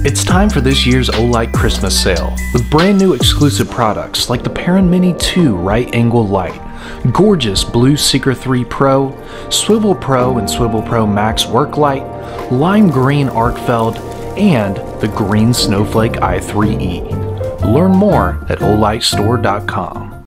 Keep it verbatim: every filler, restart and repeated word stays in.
It's time for this year's Olight Christmas sale, with brand new exclusive products like the Parent Mini two Right Angle Light, gorgeous Blue Seeker three Pro, Swivel Pro and Swivel Pro Max Work Light, Lime Green Arc Feld, and the Green Snowflake i three E. Learn more at olight store dot com.